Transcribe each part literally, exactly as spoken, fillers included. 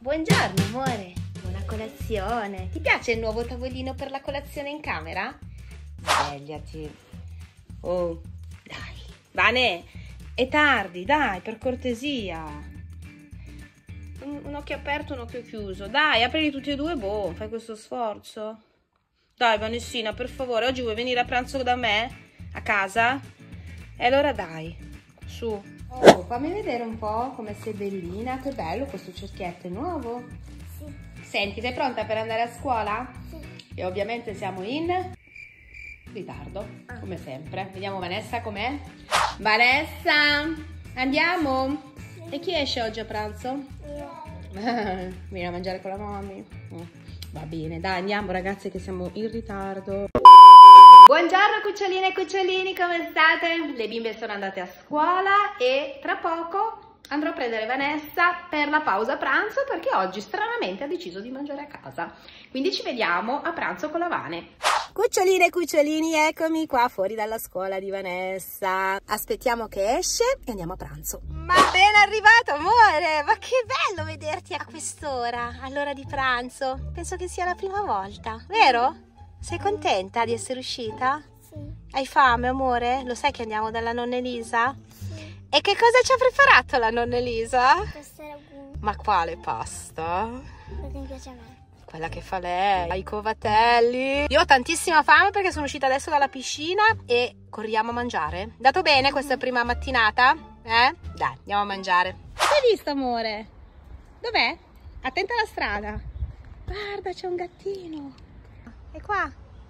Buongiorno amore, buona colazione. Ti piace il nuovo tavolino per la colazione in camera? Svegliati. Oh, dai. Vane, è tardi, dai, per cortesia. Un, un occhio aperto, un occhio chiuso. Dai, aprili tutti e due, boh, fai questo sforzo. Dai Vanessina, per favore, oggi vuoi venire a pranzo da me? A casa? E allora dai, su. Oh, fammi vedere un po' come sei bellina. Che bello questo cerchietto, è nuovo? Sì. Senti, sei pronta per andare a scuola? Sì. E ovviamente siamo in ritardo, ah. come sempre. Vediamo Vanessa com'è. Vanessa, andiamo? Sì. E chi esce oggi a pranzo? Io. Vieni a mangiare con la mamma? Va bene, dai, andiamo ragazze che siamo in ritardo. Buongiorno cuccioline e cucciolini, come state? Le bimbe sono andate a scuola e tra poco andrò a prendere Vanessa per la pausa pranzo perché oggi stranamente ha deciso di mangiare a casa. Quindi ci vediamo a pranzo con la Vane. Cuccioline e cucciolini, eccomi qua fuori dalla scuola di Vanessa. Aspettiamo che esce e andiamo a pranzo. Ma ben arrivato amore, ma che bello vederti a quest'ora, all'ora di pranzo. Penso che sia la prima volta, vero? Sei contenta di essere uscita? Sì. Hai fame, amore? Lo sai che andiamo dalla nonna Elisa? Sì. E che cosa ci ha preparato la nonna Elisa? Pasta ragù. Ma quale pasta? Perché mi piace a me. Quella che fa lei, i covatelli. Io ho tantissima fame perché sono uscita adesso dalla piscina e corriamo a mangiare. Dato bene questa prima mattinata? Eh? Dai, andiamo a mangiare. Cosa hai visto, amore? Dov'è? Attenta alla strada. Guarda, c'è un gattino. E qua?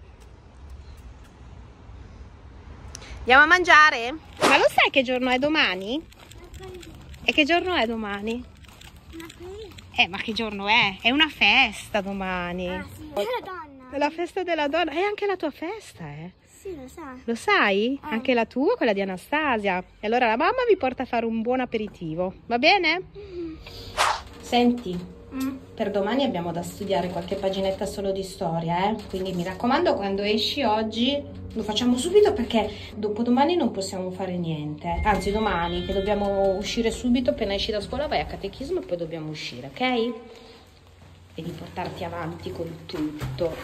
Andiamo a mangiare? Ma lo sai che giorno è domani? E che giorno è domani? Eh, ma che giorno è? È una festa domani. Ah, sì. È la donna. È la festa della donna. È anche la tua festa, eh? Sì, lo sa. Lo sai? Ah. Anche la tua, quella di Anastasia. E allora la mamma vi porta a fare un buon aperitivo. Va bene? Mm. Senti. Mm. Per domani abbiamo da studiare qualche paginetta solo di storia, eh? Quindi mi raccomando, quando esci oggi lo facciamo subito perché dopodomani non possiamo fare niente. Anzi, domani che dobbiamo uscire subito, appena esci da scuola vai a catechismo e poi dobbiamo uscire, ok? Devi portarti avanti con tutto.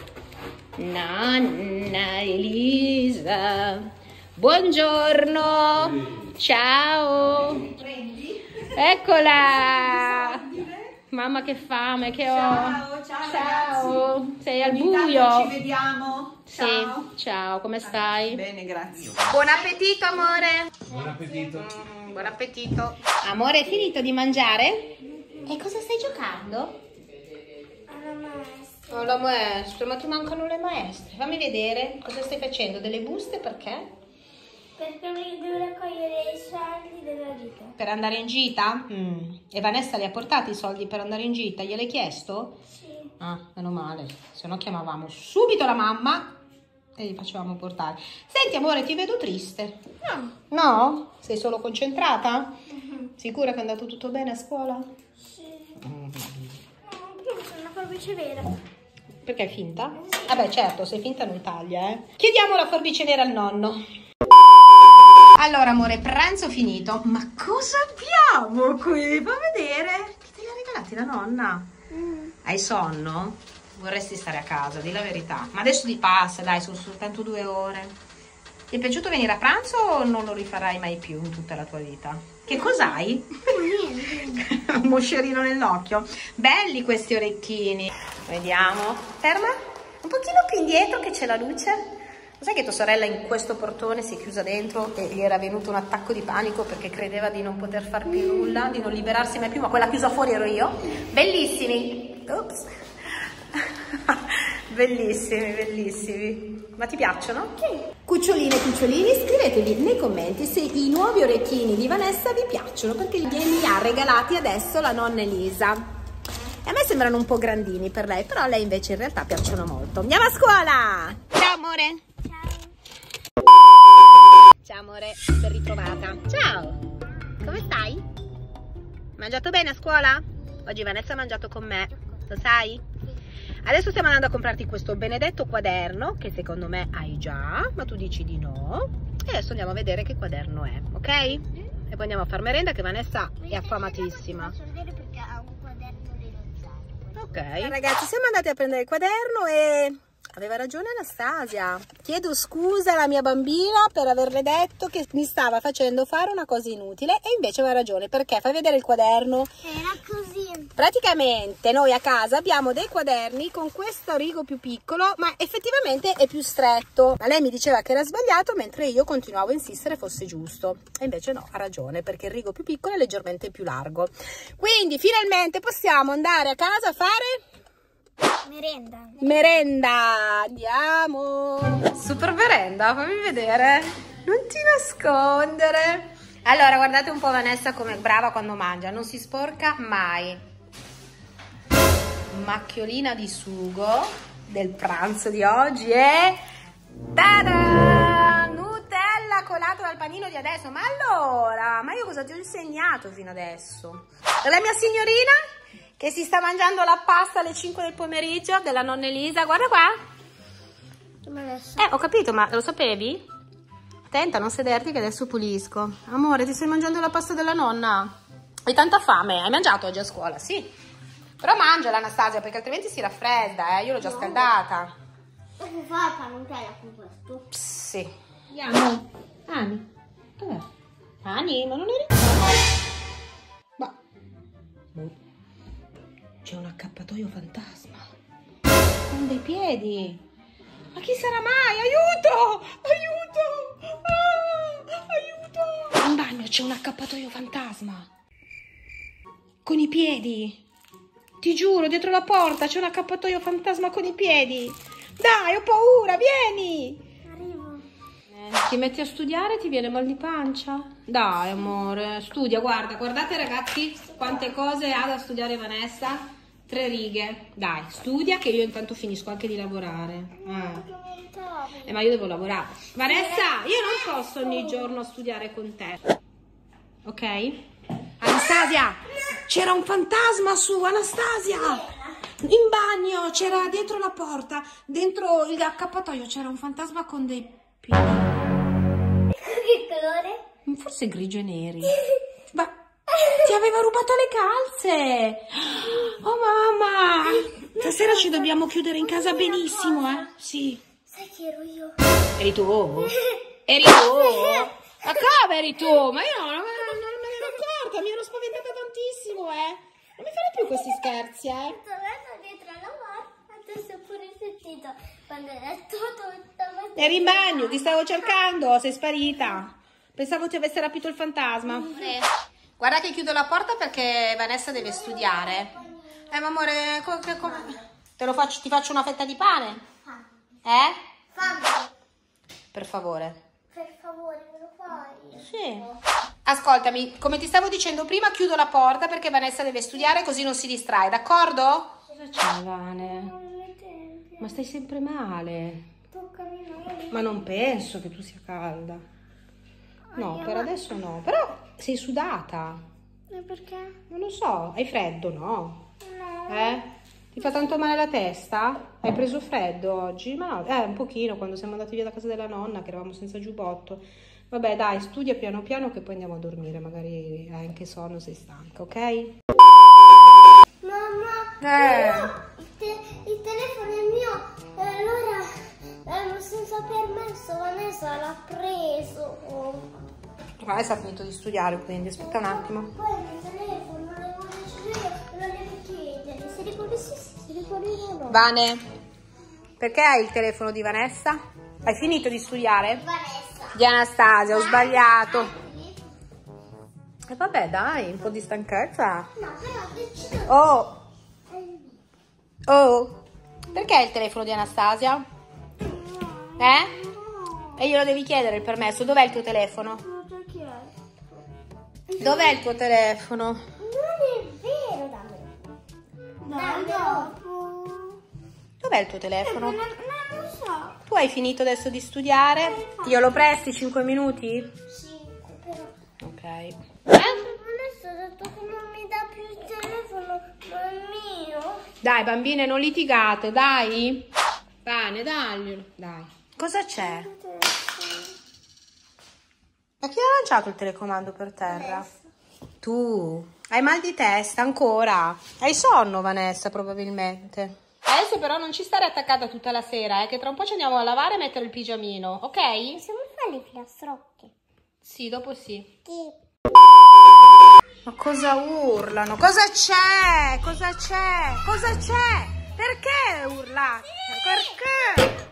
Nonna Elisa, buongiorno, ciao. Eccola. Mamma che fame che ho. Ciao, ciao, ciao. Ragazzi. Sei al Ogni buio. tanto ci vediamo. Sì, Ciao. ciao, come stai? Bene, grazie. Buon appetito amore. Buon appetito. Mm, buon appetito. Amore, hai finito di mangiare? E cosa stai giocando? Alla maestra. Oh, la maestra, ma ti mancano le maestre. Fammi vedere cosa stai facendo. Delle buste perché? Perché mi devo raccogliere i soldi della vita. Per andare in gita? Mm. E Vanessa li ha portati i soldi per andare in gita? Gliel'hai chiesto? Sì. Ah, meno male. Se no chiamavamo subito la mamma e gli facevamo portare. Senti amore, ti vedo triste. No. No? Sei solo concentrata? Uh-huh. Sicura che è andato tutto bene a scuola? Sì. Mm. No, prima sono una forbice vera. Perché è finta? Vabbè certo, se è finta non taglia, eh. Chiediamo la forbice nera al nonno. Allora amore, pranzo finito. Ma cosa abbiamo qui? Fa vedere. Che te li ha regalati la nonna? Mm. Hai sonno? Vorresti stare a casa, di la verità. Ma adesso ti passa, dai, sono soltanto due ore. Ti è piaciuto venire a pranzo o non lo rifarai mai più in tutta la tua vita? Che cos'hai? Niente. Un moscerino nell'occhio. Belli questi orecchini. Vediamo. Ferma. Un pochino più indietro che c'è la luce. Lo sai che tua sorella in questo portone si è chiusa dentro e gli era venuto un attacco di panico perché credeva di non poter far più nulla, di non liberarsi mai più, ma quella chiusa fuori ero io. Bellissimi. Ops. Bellissimi, bellissimi. Ma ti piacciono? Sì. Cuccioline e cucciolini, scrivetevi nei commenti se i nuovi orecchini di Vanessa vi piacciono, perché glieli ha regalati adesso la nonna Elisa. E a me sembrano un po' grandini per lei, però a lei invece in realtà piacciono molto. Andiamo a scuola! Ciao amore! Ciao. Ciao amore, ben ritrovata. Ciao! Come stai? Mangiato bene a scuola? Oggi Vanessa ha mangiato con me, lo sai? Adesso stiamo andando a comprarti questo benedetto quaderno, che secondo me hai già, ma tu dici di no. E adesso andiamo a vedere che quaderno è, ok? E poi andiamo a far merenda che Vanessa è affamatissima. Posso vedere perché ha un quaderno Ok. Ragazzi, siamo andati a prendere il quaderno e aveva ragione Anastasia. Chiedo scusa alla mia bambina per averle detto che mi stava facendo fare una cosa inutile e invece aveva ragione, perché fai vedere il quaderno. Era così. Praticamente noi a casa abbiamo dei quaderni con questo rigo più piccolo, ma effettivamente è più stretto. Ma lei mi diceva che era sbagliato, mentre io continuavo a insistere fosse giusto. E invece no, ha ragione, perché il rigo più piccolo è leggermente più largo. Quindi finalmente possiamo andare a casa a fare Merenda. merenda. Andiamo. Super merenda, fammi vedere. Non ti nascondere. Allora, guardate un po' Vanessa come è brava quando mangia, non si sporca mai. Macchiolina di sugo del pranzo di oggi e tada! Nutella colato dal panino di adesso. Ma allora, ma io cosa ti ho insegnato fino adesso? E la mia signorina che si sta mangiando la pasta alle cinque del pomeriggio della nonna Elisa, guarda qua. Eh, ho capito, ma lo sapevi? Attenta, non sederti che adesso pulisco. Amore, ti stai mangiando la pasta della nonna? Hai tanta fame? Hai mangiato oggi a scuola? Sì. Però mangiala Anastasia, perché altrimenti si raffredda, eh? Io l'ho già scaldata. Come fai a Nutella con questo? Sì. Andiamo. Ani, dov'è? Ani, ma non eri... Ma... C'è un accappatoio fantasma. Con dei piedi. Ma chi sarà mai? Aiuto! Aiuto! Ah, aiuto! In bagno c'è un accappatoio fantasma. Con i piedi. Ti giuro, dietro la porta c'è un accappatoio fantasma con i piedi. Dai, ho paura, vieni! Arrivo. Eh, ti metti a studiare e ti viene mal di pancia? Dai, amore, studia, guarda, guardate ragazzi quante cose ha da studiare Vanessa. Tre righe. Dai, studia che io intanto finisco anche di lavorare. Eh, eh ma io devo lavorare. Vanessa, io non posso ogni giorno studiare con te. Ok? Anastasia, c'era un fantasma su, Anastasia! In bagno, c'era dietro la porta, dentro il accappatoio c'era un fantasma con dei piedi. Che colore? Forse grigio e neri. Ma ti aveva rubato le calze! Oh mamma! Stasera ci dobbiamo chiudere in casa benissimo, eh? Sì. Sai chi ero io? Eri tu? Eri tu? Ma come eri tu? Ma io non, non, non me ne ero accorta, mi ero spaventata tantissimo, eh. Non mi fare più questi scherzi, eh. Tornato dietro alla porta, adesso ho pure sentito quando era tutto. Eri in bagno, ti stavo cercando, sei sparita. Pensavo ti avesse rapito il fantasma. Eh, guarda che chiudo la porta perché Vanessa deve studiare. Eh, ma amore, co co co te lo faccio, ti faccio una fetta di pane? Eh? Fammi. Per favore. Per favore, me lo fai? Sì. Ascoltami, come ti stavo dicendo prima, chiudo la porta perché Vanessa deve studiare così non si distrae, d'accordo? Cosa c'è, Vane? Non mi tempi. Ma stai sempre male. Toccami noi. Ma non penso che tu sia calda. No, per adesso no. Però sei sudata. E perché? Non lo so, hai freddo, no? No. Eh? Ti fa tanto male la testa? Hai preso freddo oggi? Ma no, eh, un pochino quando siamo andati via da casa della nonna che eravamo senza giubbotto. Vabbè, dai, studia piano piano che poi andiamo a dormire, magari hai anche sonno, sei stanca, ok? Mamma, Eh. no, il, te il telefono è mio e allora eh, senza permesso Vanessa l'ha preso. Vanessa ha finito di studiare, quindi aspetta un attimo. Poi il telefono non l'avevo deciso io, me lo devi chiedere. Se ricordi sì, sì, se ricordi no. Vane, perché hai il telefono di Vanessa? Hai finito di studiare? Vanessa. Di Anastasia, ho sbagliato. Apri. E vabbè, dai, un po' di stanchezza. No, però decido. Oh, oh, perché il telefono di Anastasia? Eh? E glielo devi chiedere il permesso. Dov'è il tuo telefono? L'ho già chiesto. Dov'è il tuo telefono? Non è vero, dammelo. Dammelo. Dov'è il tuo telefono? Non, non lo so. Tu hai finito adesso di studiare? Io lo presti cinque minuti? Sì, però. Ok. Adesso ho detto che non mi dà più il telefono, ma è mio. Dai, bambine, non litigate, dai. Bene, daglielo. Dai. Cosa c'è? Ma chi ha lanciato il telecomando per terra? Tu? tu hai mal di testa ancora? Hai sonno, Vanessa, probabilmente. Adesso però non ci stare attaccata tutta la sera, eh, che tra un po' ci andiamo a lavare e mettere il pigiamino, ok? Possiamo fare le filastrocche? Sì, dopo sì. Sì. Ma cosa urlano? Cosa c'è? Cosa c'è? Cosa c'è? Perché urlate? Perché?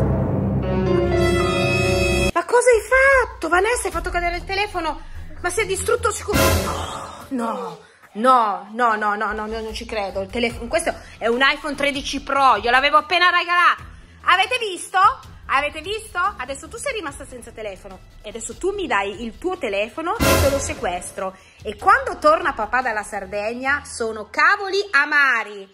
Ma cosa hai fatto? Vanessa, hai fatto cadere il telefono? Ma si è distrutto sicuro? No, no, no, no, no, no, no, non ci credo. Il telefono, questo è un iPhone tredici Pro, io l'avevo appena regalato. Avete visto? Avete visto? Adesso tu sei rimasta senza telefono e adesso tu mi dai il tuo telefono e te lo sequestro. E quando torna papà dalla Sardegna sono cavoli amari.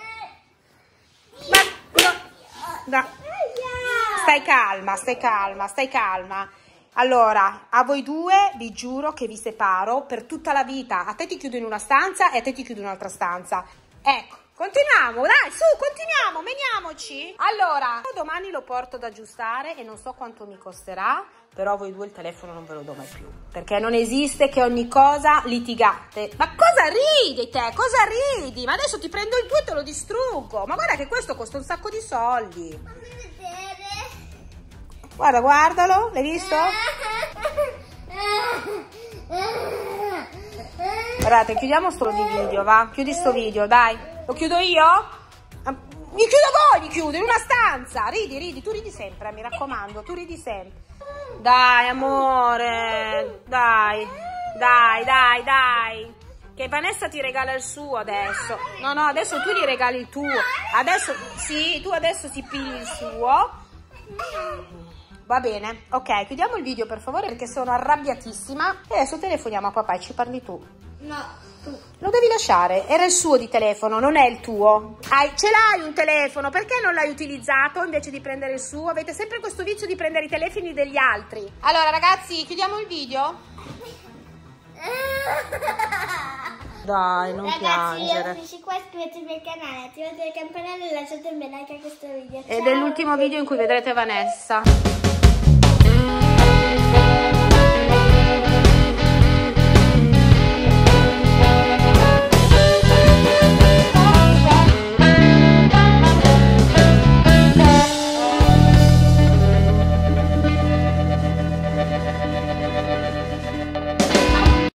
Ma no, no. Stai calma, stai calma, stai calma. Allora, a voi due vi giuro che vi separo per tutta la vita. A te ti chiudo in una stanza e a te ti chiudo in un'altra stanza. Ecco, continuiamo, dai, su, continuiamo, veniamoci. Allora, domani lo porto da aggiustare e non so quanto mi costerà, però voi due il telefono non ve lo do mai più. Perché non esiste che ogni cosa litigate. Ma cosa ridi te? Cosa ridi? Ma adesso ti prendo il tuo e te lo distruggo. Ma guarda che questo costa un sacco di soldi. Fammi vedere. Guarda, guardalo, l'hai visto? Guardate, chiudiamo sto di video, va? Chiudi sto video, dai. Lo chiudo io? Mi chiudo voi, mi chiudo in una stanza. Ridi, ridi, tu ridi sempre, mi raccomando, tu ridi sempre. Dai, amore, dai, dai, dai, dai. Che Vanessa ti regala il suo adesso. No, no, adesso tu gli regali il tuo. Adesso, sì, tu adesso ti pigli il suo. Va bene, ok, chiudiamo il video per favore perché sono arrabbiatissima. E adesso telefoniamo a papà e ci parli tu. No, tu. Lo devi lasciare, era il suo di telefono, non è il tuo. Hai, ce l'hai un telefono, perché non l'hai utilizzato invece di prendere il suo? Avete sempre questo vizio di prendere i telefoni degli altri. Allora ragazzi, chiudiamo il video? Dai, non Ragazzi, piangere. io finisco qua, iscrivetevi al canale, attivate il campanello e lasciate un bel like a questo video. Ed Ciao. è l'ultimo video in cui vedrete Vanessa.